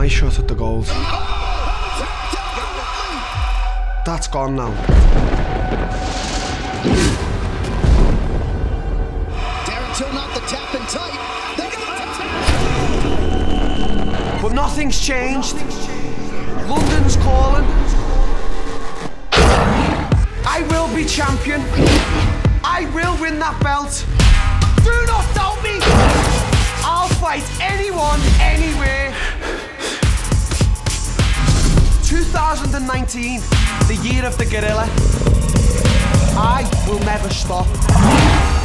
Nice shot at the goals. That's gone now. Darren Till not the tap and tight. But nothing's changed. London's calling. I will be champion. I will win that belt. Do not doubt me. I'll fight anyone, anywhere. 2019, the year of the gorilla. I will never stop.